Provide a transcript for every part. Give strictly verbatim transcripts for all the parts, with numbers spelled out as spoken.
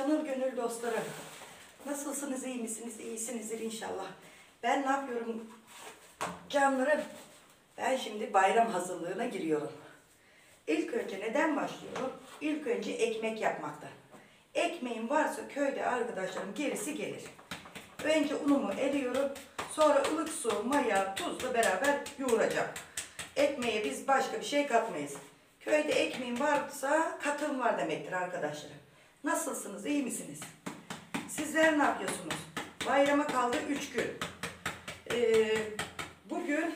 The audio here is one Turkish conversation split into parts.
canır gönül dostlarım. Nasılsınız, iyi misiniz? İyisinizdir inşallah. Ben ne yapıyorum canlarım? Ben şimdi bayram hazırlığına giriyorum. İlk önce neden başlıyorum? İlk önce ekmek yapmaktan. Ekmeğim varsa köyde arkadaşlarım gerisi gelir. Önce unumu eriyorum. Sonra ılık su, maya, tuzla beraber yoğuracağım. Ekmeğe biz başka bir şey katmayız. Köyde ekmeğim varsa katım var demektir arkadaşlarım. Nasılsınız? İyi misiniz? Sizler ne yapıyorsunuz? Bayrama kaldı üç gün. Ee, bugün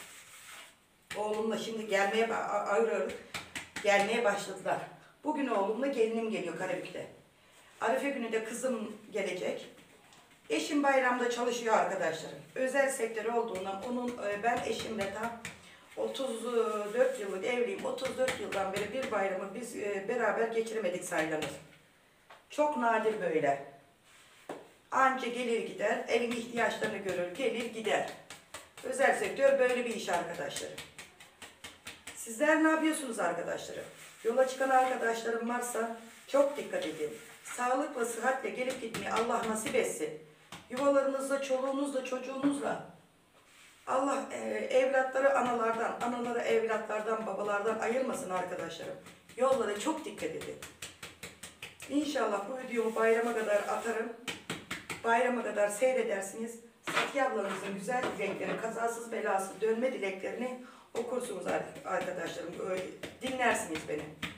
oğlumla şimdi gelmeye ağır ağır gelmeye başladılar. Bugün oğlumla gelinim geliyor Karabük'te. Arife günü de kızım gelecek. Eşim bayramda çalışıyor arkadaşlarım. Özel sektör olduğundan onun ben eşimle tam otuz dört yıllık evliyim. otuz dört yıldan beri bir bayramı biz beraber geçiremedik saylanır. Çok nadir böyle. Anca gelir gider, evin ihtiyaçlarını görür, gelir gider. Özel sektör böyle bir iş arkadaşlarım. Sizler ne yapıyorsunuz arkadaşlarım? Yola çıkan arkadaşlarım varsa çok dikkat edin. Sağlıkla, sıhhatle gelip gitmeyi Allah nasip etsin. Yuvalarınızla, çoluğunuzla, çocuğunuzla. Allah e, evlatları analardan, anaları evlatlardan, babalardan ayırmasın arkadaşlarım. Yollara çok dikkat edin. İnşallah bu videomu bayrama kadar atarım. Bayrama kadar seyredersiniz. Safiye ablanızın güzel dileklerini, kazasız belasız dönme dileklerini okursunuz arkadaşlarım. Öyle dinlersiniz beni.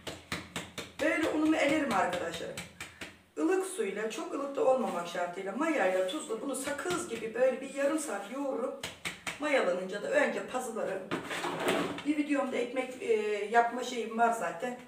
Böyle unumu elerim arkadaşlarım. Ilık suyla, çok ılık da olmamak şartıyla, mayayla, tuzla bunu sakız gibi böyle bir yarım saat yoğurup mayalanınca da önce pazıları, bir videomda ekmek e, yapma şeyim var zaten.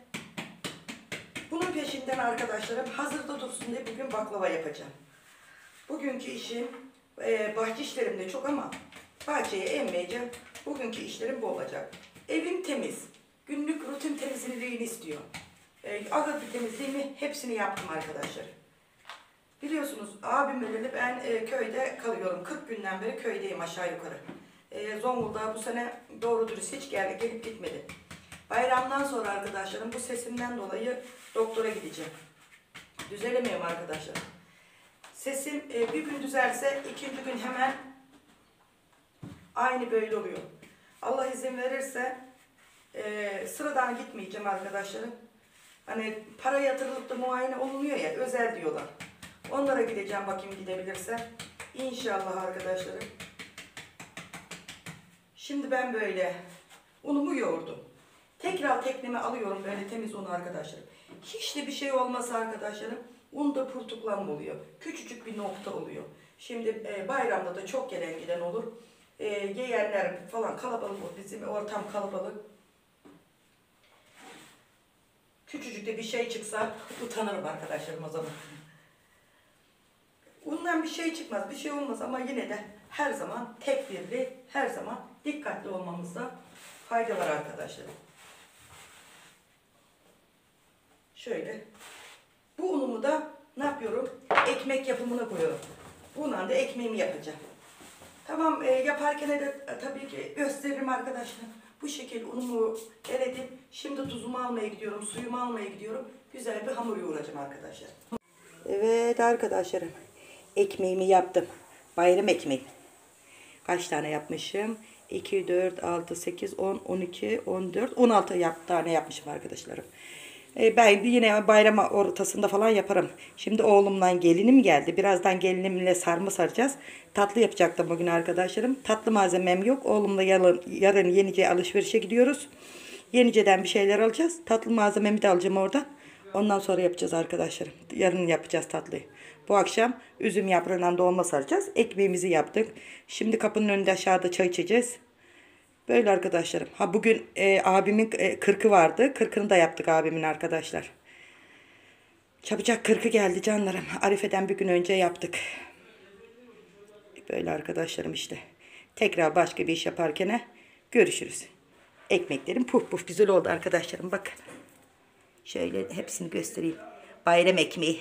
Bunun peşinden arkadaşlarım hazırda dursun diye bugün baklava yapacağım. Bugünkü işim e, bahçe işlerim de çok ama bahçeye emmeyeceğim. Bugünkü işlerim bu olacak. Evim temiz. Günlük rutin temizliğini istiyor. E, ağır bir temizliğimi hepsini yaptım arkadaşlar. Biliyorsunuz abim öleli ben e, köyde kalıyorum. kırk günden beri köydeyim aşağı yukarı. E, Zonguldak'a bu sene doğru dürüst hiç gel, gelip gitmedi. Bayramdan sonra arkadaşlarım bu sesimden dolayı doktora gideceğim. Düzelemiyorum arkadaşlar. Sesim e, bir gün düzelse ikinci gün hemen aynı böyle oluyor. Allah izin verirse e, sıradan gitmeyeceğim arkadaşlarım. Hani para yatırılıp da muayene olunuyor ya, özel diyorlar. Onlara gideceğim bakayım gidebilirsem. İnşallah arkadaşlarım. Şimdi ben böyle unumu yoğurdum. Tekrar tekneme alıyorum böyle temiz unu arkadaşlarım. Hiç de bir şey olmasa arkadaşlarım, unda purtuklanma oluyor. Küçücük bir nokta oluyor. Şimdi e, bayramda da çok gelen giden olur. E, yeğenler falan kalabalık olur. Bizim ortam kalabalık. Küçücük de bir şey çıksa utanırım arkadaşlarım o zaman. Undan bir şey çıkmaz, bir şey olmaz ama yine de her zaman tedbirli, her zaman dikkatli olmamızda fayda var arkadaşlarım. Şöyle. Bu unumu da ne yapıyorum? Ekmek yapımına koyuyorum. Bundan da ekmeğimi yapacağım. Tamam e, yaparken de e, tabii ki gösteririm arkadaşlar. Bu şekilde unumu eledim. Şimdi tuzumu almaya gidiyorum, suyumu almaya gidiyorum. Güzel bir hamur yoğuracağım arkadaşlar. Evet arkadaşlarım. Ekmeğimi yaptım. Bayram ekmeği. Kaç tane yapmışım? iki, dört, altı, sekiz, on, on iki, on dört, on altı yap, tane yapmışım arkadaşlarım. Ben yine bayram ortasında falan yaparım. Şimdi oğlumdan gelinim geldi. Birazdan gelinimle sarma saracağız. Tatlı yapacaktım bugün arkadaşlarım. Tatlı malzemem yok. Oğlumla yarın, yarın Yenice'ye alışverişe gidiyoruz. Yenice'den bir şeyler alacağız. Tatlı malzememi de alacağım oradan. Ondan sonra yapacağız arkadaşlarım. Yarın yapacağız tatlıyı. Bu akşam üzüm yaprağından dolma saracağız. Ekmeğimizi yaptık. Şimdi kapının önünde aşağıda çay içeceğiz. Böyle arkadaşlarım. Ha bugün e, abimin e, kırkı vardı. Kırkını da yaptık abimin arkadaşlar. Çabucak kırkı geldi canlarım. Arife'den bir gün önce yaptık. Böyle arkadaşlarım işte. Tekrar başka bir iş yaparken görüşürüz. Ekmeklerim puf puf güzel oldu arkadaşlarım. Bak. Şöyle hepsini göstereyim. Bayram ekmeği.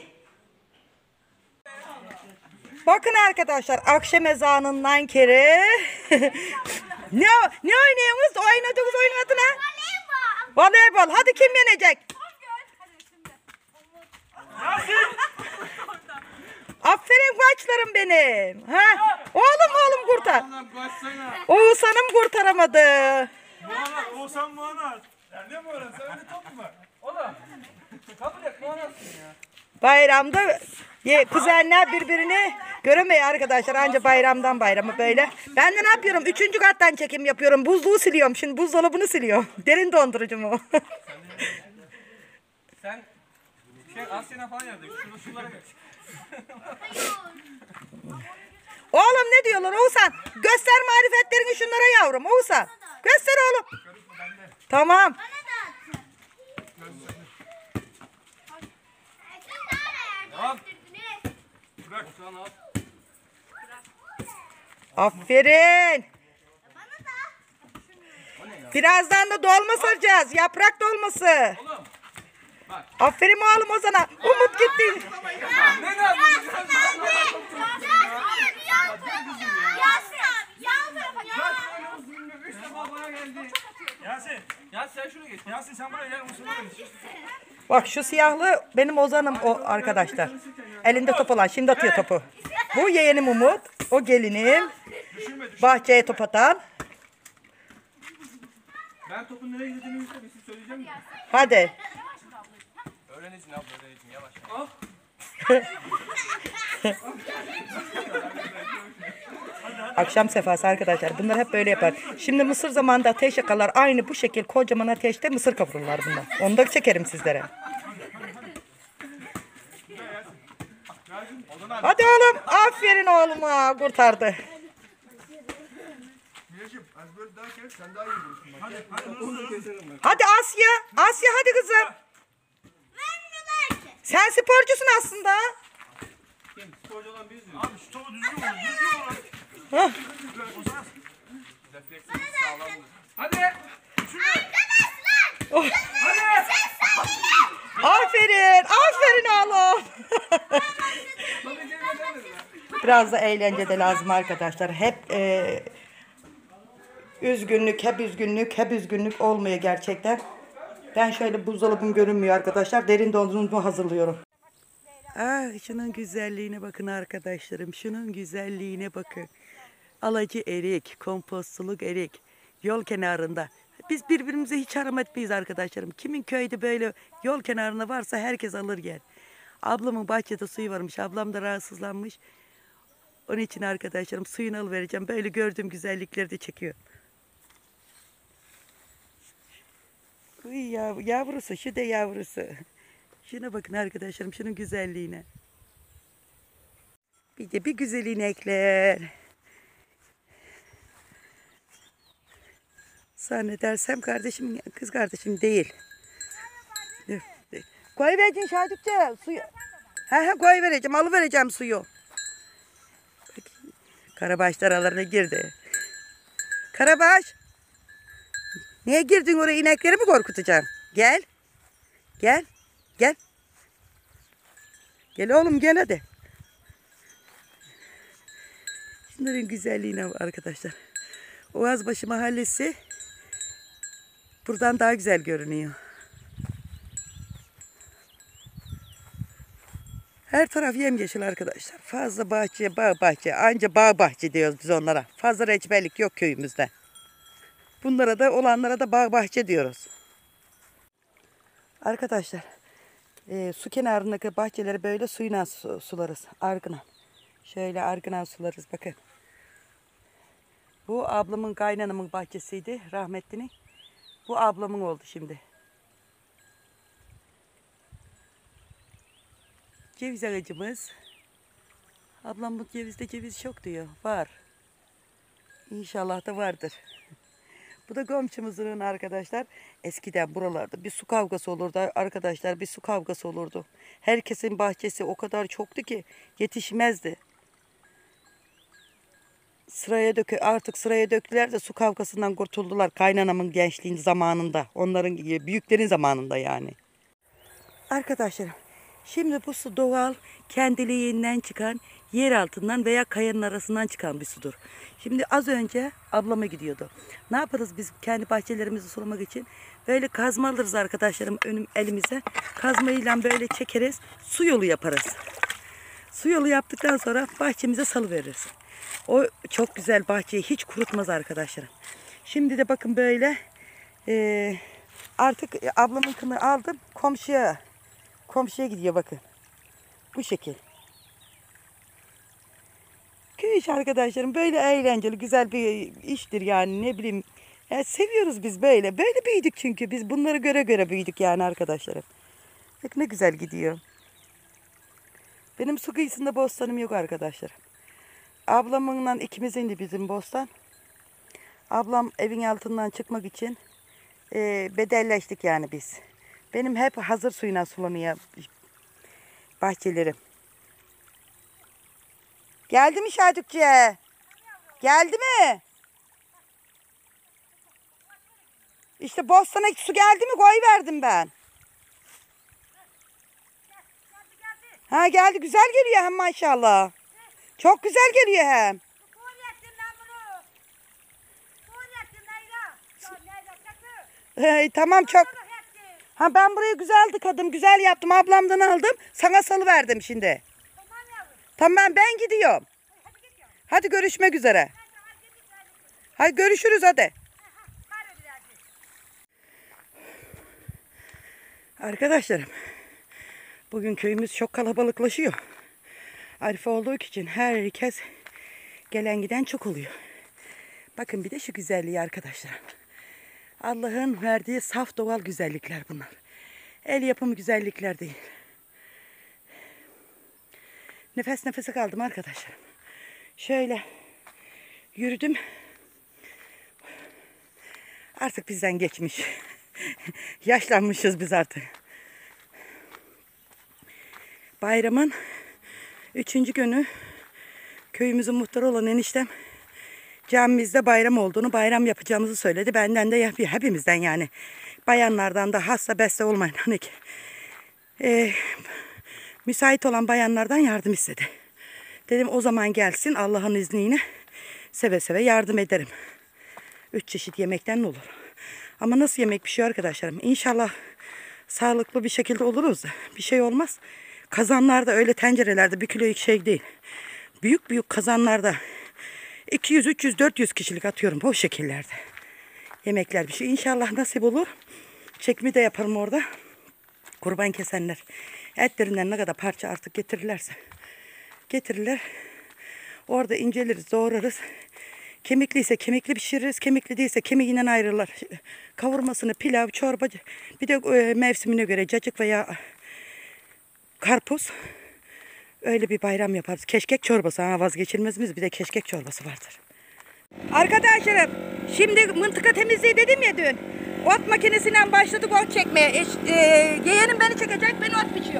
Bakın arkadaşlar akşam ezanından kere ne ne oynuyorsunuz? Oynadığınız oyunun adı ne? Voleybol. Voleybol. Hadi kim yenecek? Aferin koçlarım benim. Ha? Oğlum oğlum kurtar. Oğuzhan'ım kurtaramadı. Muhanar, Oğuzhan Muhanar. Ya ne Muhanar? Sen öyle top mu var? Oğlum. Kabul et Muhanarsın ya. Bayramda ye, kuzenler birbirini göremiyor arkadaşlar. Anca bayramdan bayrama böyle. Ben de ne yapıyorum? Üçüncü kattan çekim yapıyorum. Buzluğu siliyorum. Şimdi buzdolabını siliyorum. Derin dondurucu mu? Sen şey Asya'na falan yardım. Şurada sulara geç. Oğlum ne diyorlar Oğuzhan? Göster marifetlerini şunlara yavrum Oğuzhan. Göster oğlum. Tamam. Al. Bırak. Al. Aferin. Birazdan da dolma saracağız. Yaprak dolması. Oğlum. Bak. Aferin oğlum Ozan'a. Umut gitti. Ne yapıyorsun? Yasin. Yasin sen şuraya geç. Yasin sen buraya gel. Musun buraya geç. Bak şu siyahlı benim Ozan'ım o arkadaşlar. Elinde top olan. Şimdi atıyor topu. Bu yeğenim Umut. O gelinim. Bahçeye top atan. Ben topun nereye gideceğini bir şey söyleyeceğim mi? Hadi. Öğreneceksin abla öğreneceksin yavaş. Al. Akşam sefası arkadaşlar. Bunlar hep böyle yapar. Şimdi mısır zamanında ateş yakarlar. Aynı bu şekil kocaman ateşte mısır kavururlar bunlar. Onu da çekerim sizlere. Hadi oğlum. Aferin oğluma. Kurtardı. Hadi hadi hızlı. Hadi Asya. Asya hadi kızım. Sen sporcusun aslında. Kim? Sporcu olan biz mi? Abi şu topu düzgün vur. Düzgün vur. Hah. Refleksimiz sağlam. Hadi. Oh. Aferin. Aferin oğlum. Biraz da eğlence de lazım arkadaşlar. Hep e, üzgünlük, hep üzgünlük, hep üzgünlük olmuyor gerçekten. Ben şöyle buzdolabım görünmüyor arkadaşlar. Derin dondurucumu hazırlıyorum. Ah, şunun güzelliğine bakın arkadaşlarım. Şunun güzelliğine bakın. Alacı erik, kompostuluk erik. Yol kenarında. Biz birbirimize hiç haram etmeyiz arkadaşlarım. Kimin köyde böyle yol kenarında varsa herkes alır gel. Ablamın bahçede suyu varmış. Ablam da rahatsızlanmış. Onun için arkadaşlarım suyunu alıvereceğim. Böyle gördüğüm güzellikleri de çekiyor. Uy ya, yavrusu, şu da yavrusu. Şuna bakın arkadaşlarım, şunun güzelliğine. Bir de bir güzel inekler. Zannedersem kardeşim, kız kardeşim değil. Koy vereceğim Şadükçe suyu. He he koy vereceğim, alıvereceğim suyu. Karabaş aralarına girdi. Karabaş. Niye girdin oraya, inekleri mi korkutacaksın? Gel. Gel. Gel. Gel oğlum gel hadi. Şunların güzelliğine arkadaşlar. Oğazbaşı mahallesi buradan daha güzel görünüyor. Her taraf yemyeşil arkadaşlar. Fazla bahçe, bağ bahçe. Anca bağ bahçe diyoruz biz onlara. Fazla reçberlik yok köyümüzde. Bunlara da olanlara da bağ bahçe diyoruz. Arkadaşlar e, su kenarındaki bahçeleri böyle suyla su, sularız. Argınan. Şöyle argınan sularız bakın. Bu ablamın kaynanamın bahçesiydi rahmetlinin. Bu ablamın oldu şimdi. Ceviz ağacımız. Ablam bu cevizde ceviz çok diyor. Var. İnşallah da vardır. Bu da komşumuzun arkadaşlar. Eskiden buralarda bir su kavgası olurdu arkadaşlar. Bir su kavgası olurdu. Herkesin bahçesi o kadar çoktu ki yetişmezdi. Sıraya dökü artık sıraya döktüler de su kavgasından kurtuldular. Kaynanamın gençliğin zamanında. Onların büyüklerin zamanında yani. Arkadaşlar Şimdi bu su doğal, kendiliğinden çıkan, yer altından veya kayanın arasından çıkan bir sudur. Şimdi az önce ablama gidiyordu. Ne yaparız biz kendi bahçelerimizi sulamak için? Böyle kazma alırız arkadaşlarım önüm elimize. Kazmayla böyle çekeriz, su yolu yaparız. Su yolu yaptıktan sonra bahçemize salıveririz. O çok güzel, bahçeyi hiç kurutmaz arkadaşlarım. Şimdi de bakın böyle e, artık ablamın kını aldım komşuya. Komşuya gidiyor bakın. Bu şekil. Köy işi arkadaşlarım böyle eğlenceli, güzel bir iştir yani, ne bileyim. Ya seviyoruz biz böyle. Böyle büyüdük çünkü biz bunları göre göre büyüdük yani arkadaşlarım. Bak ne güzel gidiyor. Benim su kıyısında bostanım yok arkadaşlar. Ablamınla ikimizin de bizim bostan. Ablam evin altından çıkmak için e, bedelleştik yani biz. Benim hep hazır suyuna sulanıyor bahçelerim. Geldi mi Şadükçe? Geldi mi? İşte bostana su geldi mi koyuverdim ben. Ha geldi, güzel geliyor hem maşallah. Çok güzel geliyor hem. Hey, tamam çok. Ha ben burayı güzel tıkadım, güzel yaptım. Ablamdan aldım. Sana salıverdim şimdi. Tamam ben gidiyorum. Hadi görüşmek üzere. Hadi görüşürüz hadi. Arkadaşlarım, bugün köyümüz çok kalabalıklaşıyor. Arife olduğu için herkes gelen giden çok oluyor. Bakın bir de şu güzelliği arkadaşlar. Allah'ın verdiği saf doğal güzellikler bunlar. El yapımı güzellikler değil. Nefes nefese kaldım arkadaşlar. Şöyle yürüdüm. Artık bizden geçmiş. Yaşlanmışız biz artık. Bayramın üçüncü günü köyümüzün muhtarı olan eniştem camimizde bayram olduğunu, bayram yapacağımızı söyledi. Benden de hepimizden yani. Bayanlardan da hasta beste olmayan hani e, müsait olan bayanlardan yardım istedi. Dedim o zaman gelsin, Allah'ın izniyle seve seve yardım ederim. Üç çeşit yemekten ne olur. Ama nasıl yemek pişiyor arkadaşlarım? İnşallah sağlıklı bir şekilde oluruz da bir şey olmaz. Kazanlarda öyle tencerelerde bir kilo şey değil. Büyük büyük kazanlarda iki yüz, üç yüz, dört yüz kişilik atıyorum o şekillerde. Yemekler bir şey. İnşallah nasip olur. Çekimi de yaparım orada. Kurban kesenler etlerinden ne kadar parça artık getirirlerse getirirler. Orada inceleriz, doğrarız. Kemikliyse kemikli pişiririz. Kemikli değilse kemiğinden ayrılırlar. Kavurmasını, pilav, çorba, bir de e, mevsimine göre cacık veya karpuz. Öyle bir bayram yaparız. Keşkek çorbası, ha, vazgeçilmezimiz bir de keşkek çorbası vardır. Arkadaşlarım, şimdi mıntıka temizliği dedim ya dün. Ot makinesinden başladık ot çekmeye. E, e, yeğenim beni çekecek, ben ot biçiyor.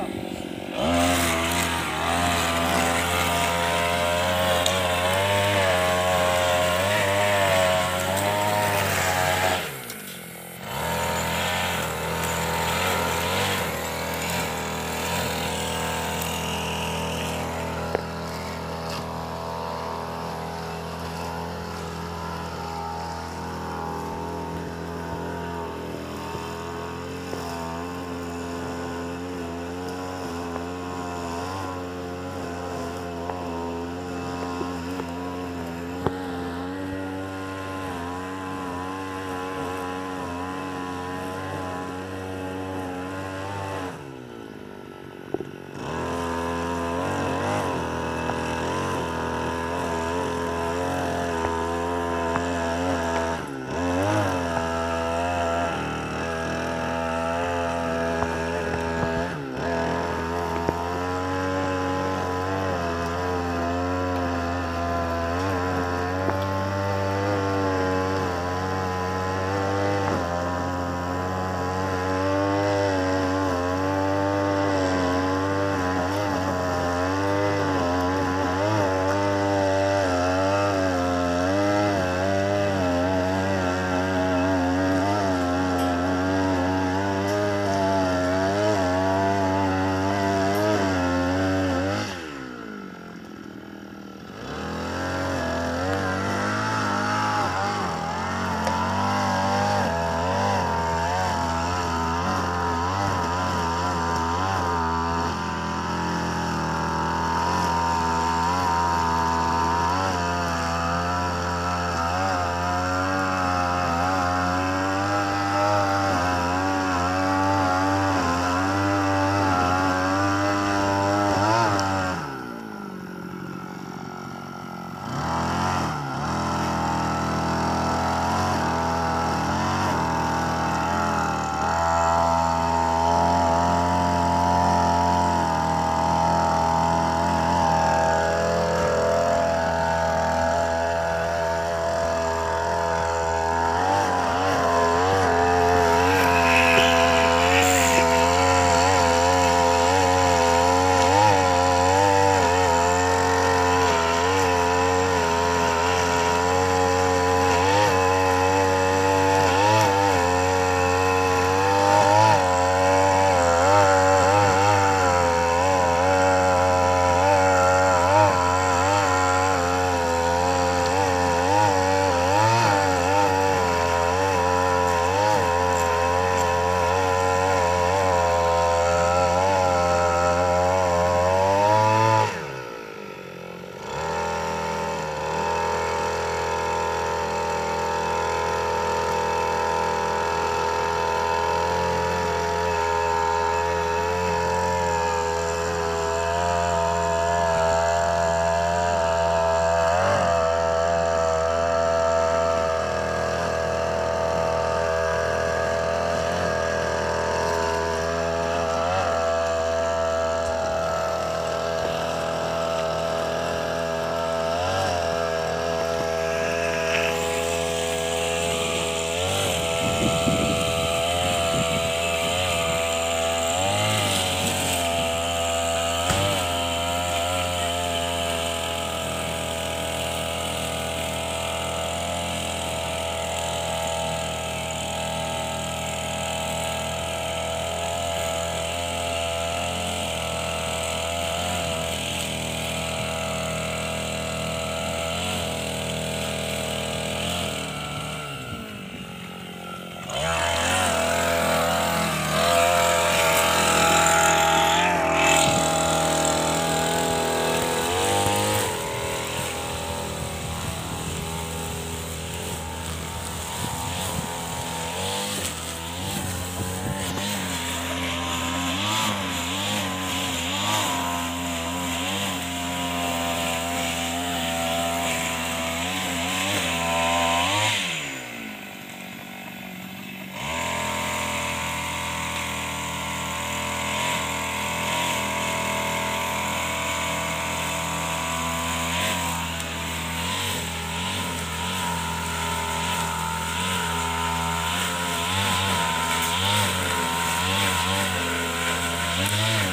Hadi.